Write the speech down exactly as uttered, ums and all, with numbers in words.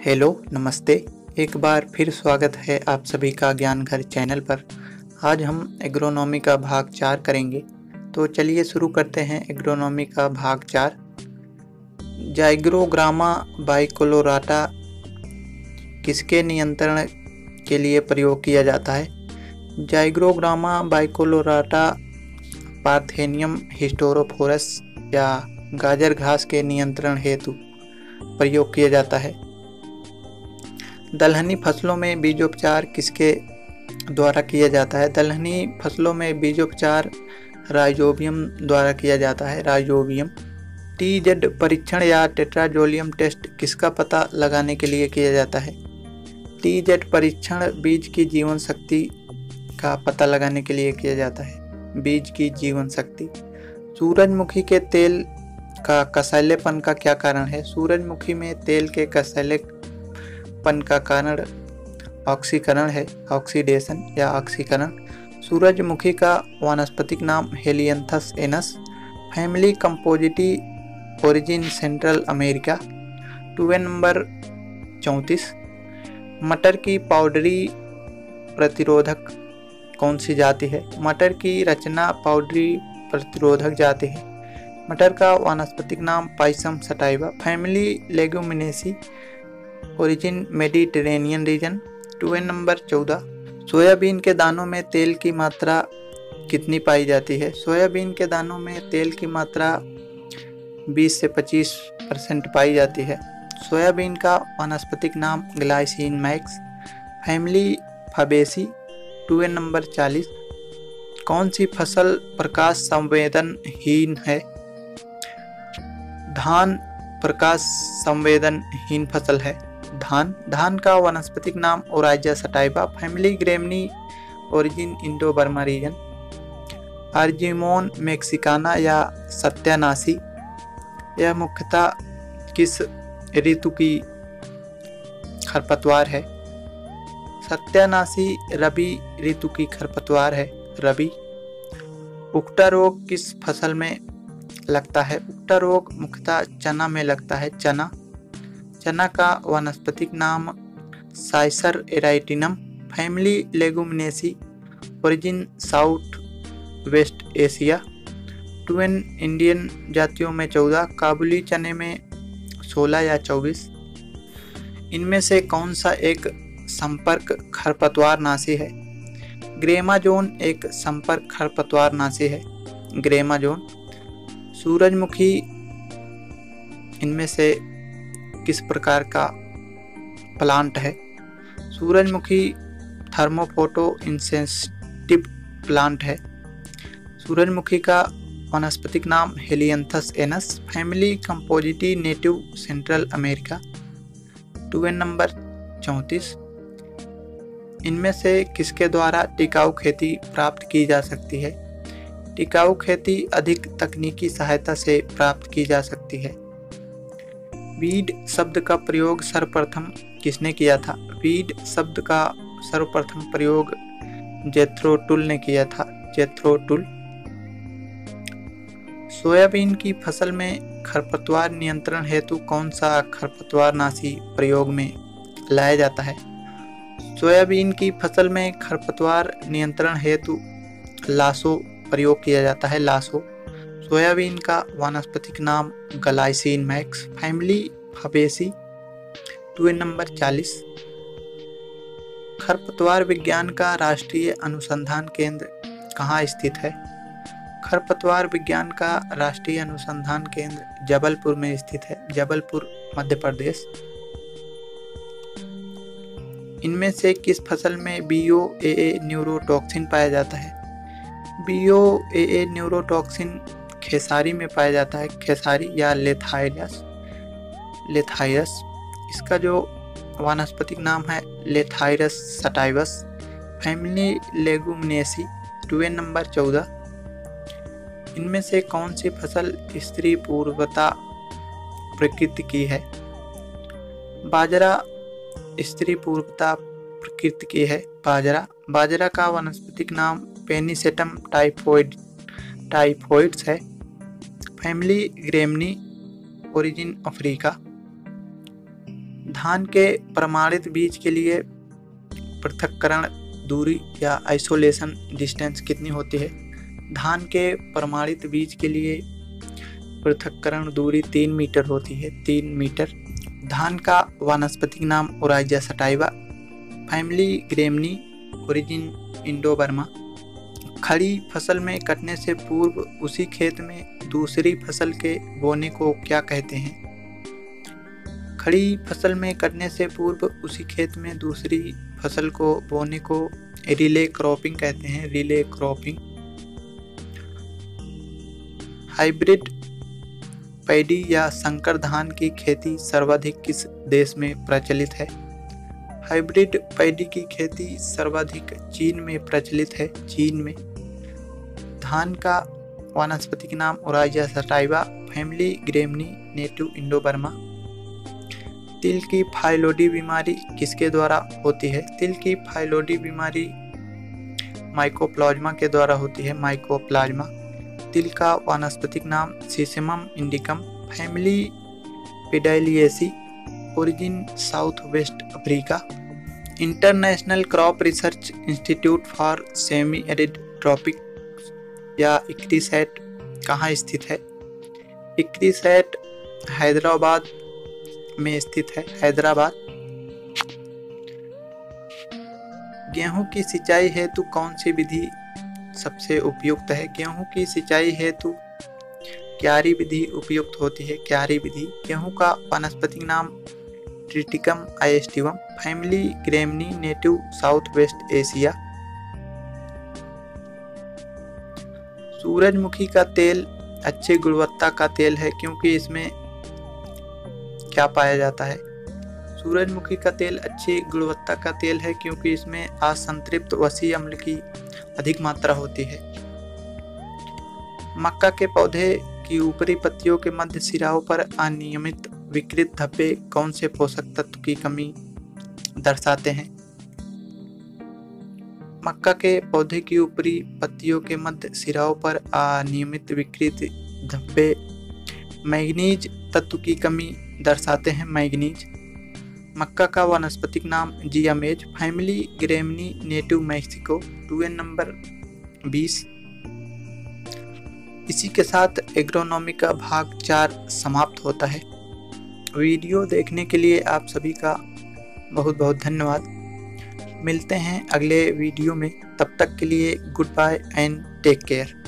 Hello नमस्ते। एक बार फिर स्वागत है आप सभी का ज्ञान घर चैनल पर। आज हम एग्रोनॉमी का भाग चार करेंगे। तो चलिए शुरू करते हैं एग्रोनॉमी का भाग चार। जाइग्रोग्रामा बाइकोलोराटा किसके नियंत्रण के लिए प्रयोग किया जाता है? जाइग्रोग्रामा बाइकोलोराटा पार्थेनियम हिस्टोरोफोरस या गाजर घास के नियंत्रण हेतु प्रयोग किया जाता है। दलहनी फसलों में बीजोपचार किसके द्वारा किया जाता है? दलहनी फसलों में बीजोपचार राइजोबियम द्वारा किया जाता है। राइजोबियम। टी जेड परीक्षण या टेट्राजोलियम टेस्ट किसका पता लगाने के लिए किया जाता है? टी जेड परीक्षण बीज की जीवन शक्ति का पता लगाने के लिए किया जाता है। बीज की जीवन शक्ति। सूरजमुखी के तेल का कसैलेपन का क्या कारण है? सूरजमुखी में तेल के कसैलेपन का कारण ऑक्सीकरण है। ऑक्सीडेशन या ऑक्सीकरण। सूरजमुखी का वानस्पतिक नाम Helianthus annuus. Family Compositae origin Central America. Two n number चौंतीस। मटर की पाउडरी प्रतिरोधक कौन सी जाति है? मटर की रचना पाउडरी प्रतिरोधक जाति है। मटर का वानस्पतिक नाम Pisum sativum. Family Leguminosae origin Mediterranean region. Two n number चौदह। सोयाबीन के दानों में तेल की मात्रा कितनी पाई जाती है? सोयाबीन के दानों में तेल की मात्रा बीस से पच्चीस परसेंट पाई जाती है। सोयाबीन का वानस्पतिक नाम Glycine max. Family Fabaceae. Two n number चालीस। कौन सी फसल प्रकाश संवेदनहीन है? धान प्रकाश संवेदनहीन फसल है। धान। धान का वानस्पतिक नाम Oryza sativa. Family Gramineae origin Indo Burma region. Argemone mexicana या सत्यानाशी यह मुख्यतः किस ऋतु की खरपतवार है? सत्यानाशी रबी ऋतु की खरपतवार है। रबी। उकटा रोग किस फसल में लगता है? उकटा रोग मुख्यतः चना में लगता है। चना। चना का वानस्पतिक नाम Cicer arietinum. Family Leguminosae origin South West Asia. Two n Indian जातियों में चौदह। काबुली चने में सोलह या चौबीस। इनमें से कौन सा एक संपर्क खरपतवार नाशी है? ग्रेमाजोन एक संपर्क खरपतवार नाशी है। ग्रेमाजोन। सूरजमुखी इनमें से किस प्रकार का प्लांट है? सूरजमुखी थर्मोफोटो इंसेंसिटिव प्लांट है। सूरजमुखी का वानस्पतिक नाम Helianthus annuus. Family Compositae native Central America. Two n number चौंतीस। इनमें से किसके द्वारा टिकाऊ खेती प्राप्त की जा सकती है? टिकाऊ खेती अधिक तकनीकी सहायता से प्राप्त की जा सकती है। वीड शब्द का प्रयोग सर्वप्रथम किसने किया था? वीड शब्द का सर्वप्रथम प्रयोग जेथ्रो टुल ने किया था। Jethro tool. सोयाबीन की फसल में खरपतवार नियंत्रण हेतु कौन सा खरपतवार नाशी प्रयोग में लाया जाता है? सोयाबीन की फसल में खरपतवार नियंत्रण हेतु लासो प्रयोग किया जाता है। लासो। सोयाबीन का वानस्पतिक नाम Glycine max. Family Fabaceae. Two n number चालीस। खरपतवार विज्ञान का राष्ट्रीय अनुसंधान केंद्र कहाँ स्थित है? खरपतवार विज्ञान का राष्ट्रीय अनुसंधान केंद्र जबलपुर में स्थित है। जबलपुर मध्य प्रदेश। इनमें से किस फसल में B O A A neurotoxin पाया जाता है? B O A A neurotoxin खेसारी में पाया जाता है। खेसारी या लेथाइरस। लेथाइरस। इसका जो वानस्पतिक नाम है Lathyrus sativus. Family Leguminosae. Two n number चौदह। इनमें से कौन सी फसल स्त्री पूर्वता प्रकृति की है? बाजरा स्त्री पूर्वता प्रकृति की है। बाजरा। बाजरा का वानस्पतिक नाम पेनिसेटम टाइफोइड टाइफोइड्स है। Family Gramineae origin Africa. धान के प्रमाणित बीज के लिए पृथक्करण दूरी या आइसोलेशन डिस्टेंस कितनी होती है? धान के प्रमाणित बीज के लिए पृथक्करण दूरी तीन मीटर होती है, तीन मीटर। धान का वानस्पतिक नाम Oryza sativa, family Gramineae, origin Indo Burma. खड़ी फसल में कटने से पूर्व उसी खेत में दूसरी फसल के बोने को क्या कहते हैं? खड़ी फसल में कटने से पूर्व उसी खेत में दूसरी फसल को बोने को रिले क्रॉपिंग कहते हैं, रिले क्रॉपिंग। हाइब्रिड पैडी या संकर धान की खेती सर्वाधिक किस देश में प्रचलित है? हाइब्रिड पैडी की खेती सर्वाधिक चीन में प्रचलित है, चीन में। धान का वानस्पतिक नाम Oryza sativa, family Gramineae, native Indo Burma. तिल की फाइलोडी बीमारी किसके द्वारा होती है? तिल की फाइलोडी बीमारी माइकोप्लाज्मा के द्वारा होती है, माइकोप्लाज्मा। तिल का वानस्पतिक नाम Sesamum indicum, family Pedaliaceae, origin South West Africa. International Crops Research Institute for Semi Arid Tropics या इक्रिसैट कहाँ स्थित है? इक्रिसैट हैदराबाद में स्थित है, हैदराबाद। गेहूं की सिंचाई हेतु कौन सी विधि सबसे उपयुक्त है? गेहूं की सिंचाई हेतु क्यारी विधि उपयुक्त होती है, क्यारी विधि। गेहूं का वानस्पतिक नाम Triticum aestivum, family Gramineae, native South West Asia. सूरजमुखी का तेल अच्छी गुणवत्ता का तेल है क्योंकि इसमें क्या पाया जाता है? सूरजमुखी का तेल अच्छी गुणवत्ता का तेल है क्योंकि इसमें असंतृप्त वसी अम्ल की अधिक मात्रा होती है। मक्का के पौधे की ऊपरी पत्तियों के मध्य सिराओं पर अनियमित विकृत धब्बे कौन से पोषक तत्व की कमी दर्शाते हैं? मक्का के पौधे की ऊपरी पत्तियों के मध्य सिराओं पर अनियमित विकृत धब्बे मैग्नीज तत्व की कमी दर्शाते हैं, मैग्नीज। मक्का का वानस्पतिक नाम Zea mays, family Gramineae, native Mexico, two n number बीस। इसी के साथ एग्रोनॉमी का भाग चार समाप्त होता है। वीडियो देखने के लिए आप सभी का बहुत बहुत धन्यवाद। मिलते हैं अगले वीडियो में, तब तक के लिए goodbye and take care.